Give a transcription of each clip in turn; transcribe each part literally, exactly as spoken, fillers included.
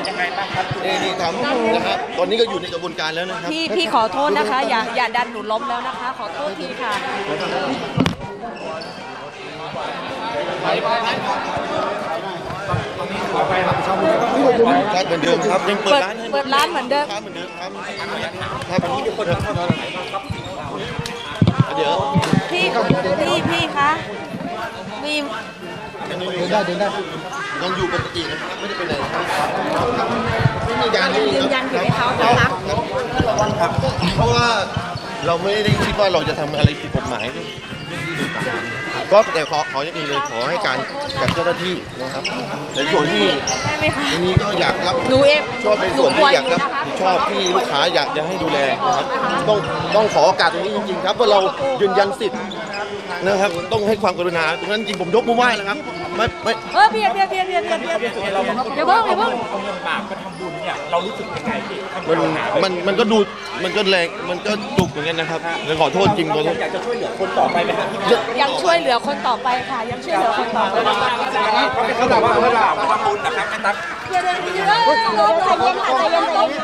ยังไงบ้างครับนี่นี่ทำนะครับตอนนี้ก็อยู่ในกระบวนการแล้วนะครับพี่พี่ขอโทษนะคะอย่าอย่าดันหนูล้มแล้วนะคะขอโทษทีค่ะเหมือนเดิมครับยังเปิดร้านเปิดร้านเหมือนเดิมเหมือนเดิมครับครับวันนี้มีคนทำเท่าไหร่ครับเดี๋ยวพี่พี่พี่คะมีเดินได้เดินได้ยังอยู่ปกตินะครับไม่ได้ไปไหนไม่มีการยืนยันอยู่ในเขาครับครับเพราะว่าเราไม่ได้คิดว่าเราจะทำอะไรผิดกฎหมายก็แต่ขอขออย่างนี้เลยขอให้การกับเจ้าหน้าที่นะครับในส่วนที่ทีนี้ก็อยากรับชอบในส่วนที่อยากรับชอบที่ลูกค้าอยากจะให้ดูแลนะครับต้องต้องขอโอกาสตรงนี้จริงๆครับว่าเรายืนยันสิทธิ์นะครับต้องให้ความกรุณาตรงนั้นจริงผมยกมือไหว้แล้วครับไม่ไม่เออเบียดเบียดเบียดเบียดเบียดเบียดเราเดี๋ยวเพิ่งเดี๋ยวเพิ่งเอาเงินบาปมาทำบุญเนี่ยเรารู้สึกยังไงพี่มันมันมันก็ดูมันก็แรงมันก็จุกเหมือนกันนะครับเลยขอโทษจริงตอนนี้อยากจะช่วยเหลือคนต่อไปไหมครับยังช่วยเหลือคนต่อไปค่ะยังช่วยเหลือคนต่อไปเขาบอกว่าเขาบอกว่าทำบุญนะครับแม่ตั๊กเดี๋ยวเดี๋ยวเดี๋ยวลมใจเย็นค่ะใจเย็นใจเย็น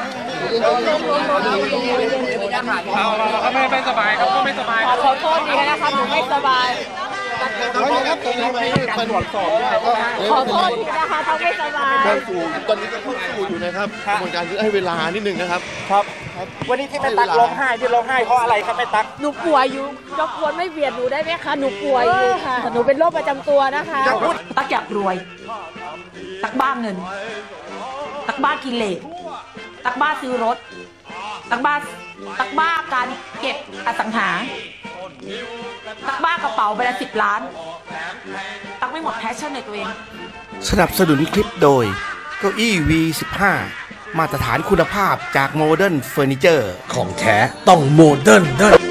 เอาเขาไม่ไม่สบายเขาก็ไม่สบายขอโทษดีนะคะหนูไม่สบายขอโทษครับตอนนี้มันตรวจสอบขอโทษทีนะคะเขาไม่สบายการสู่ตอนนี้ก็เข้าสู่อยู่นะครับกระบวนการให้เวลานิดนึงนะครับครับวันนี้ที่แม่ตั๊กร้องไห้ที่ร้องไห้เพราะอะไรครับแม่ตั๊กหนูป่วยอยู่รบกวนไม่เบียดหนูได้ไหมคะหนูป่วยอยู่ค่ะหนูเป็นโรคประจำตัวนะคะตั๊กอยากรวยตั๊กบ้าเงินตั๊กบ้ากิเลสตั๊กบ้าซื้อรถตั๊กบ้าตั๊กบ้าการเก็บอสังหาตั๊กบ้ากระเป๋าไปละสิบล้านตั๊กไม่หมดแพชชั่นในตัวเองสนับสนุนคลิปโดยเก้าอี้ วี สิบห้า มาตรฐานคุณภาพจากโมเดิร์นเฟอร์นิเจอร์ของแท้ต้องโมเดิร์น